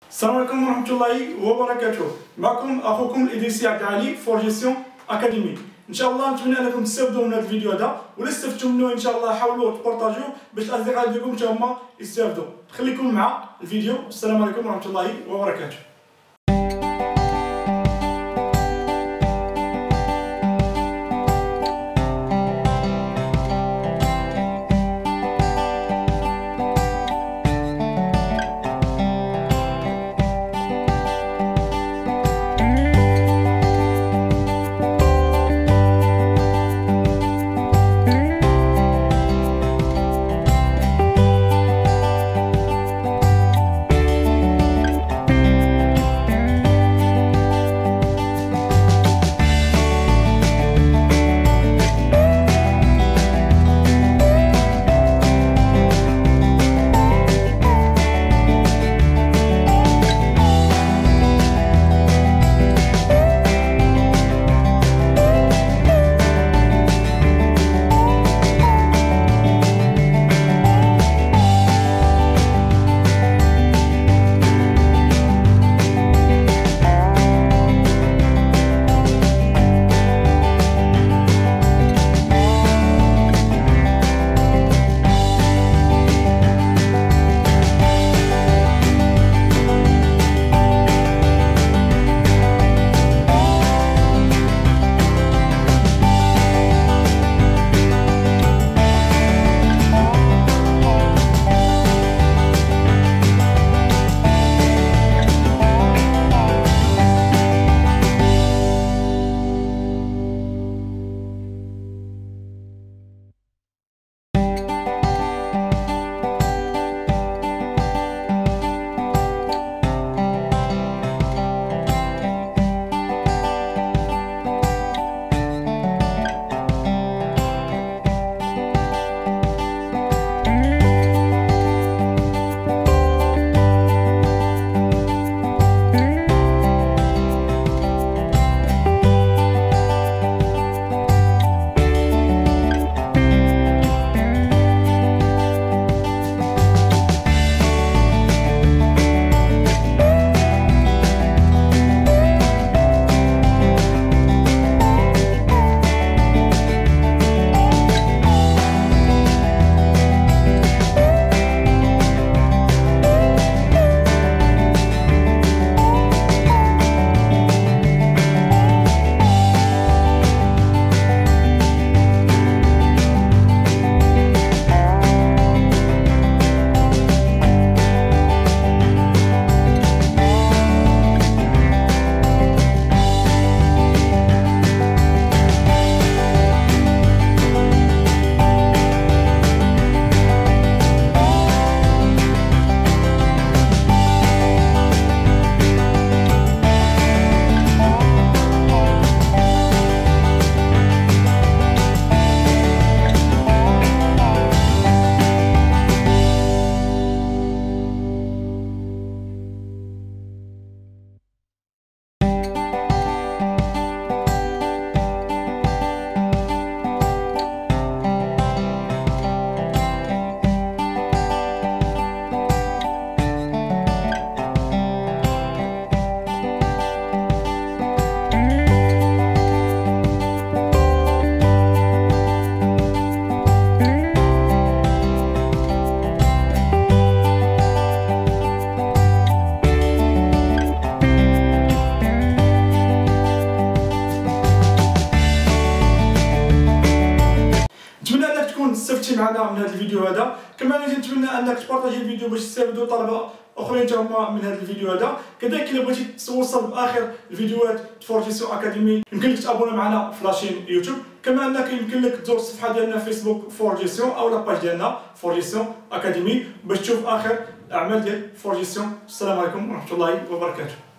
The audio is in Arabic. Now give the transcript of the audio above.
السلام عليكم ورحمة الله وبركاته. معكم أخوكم الإدريسي عبد العالي فور جيستيون أكاديمي. إن شاء الله نتمنى أنكم تستافدوا من هذا الفيديو هذا، ولا استفدتوا منه إن شاء الله حاولوا تبارطاجيوه باش الأصدقاء ديالكم حتى هما يستافدوا. خليكم مع الفيديو. السلام عليكم ورحمة الله وبركاته. استفدتي معنا من هذا الفيديو هذا، كما نتمنى انك تبارطاجي الفيديو باش يستافدوا طلبه اخرين حتى هما من هذا الفيديو هذا. كذلك الا بغيتي توصل باخر الفيديوهات فور جيستيون اكاديمي يمكن لك تابونا معنا في لاشين يوتيوب، كما انك يمكن لك تزور الصفحه ديالنا فيسبوك فور جيستيون او لاباج ديالنا فور جيستيون اكاديمي باش تشوف اخر الاعمال ديال فور جيستيون. السلام عليكم ورحمه الله وبركاته.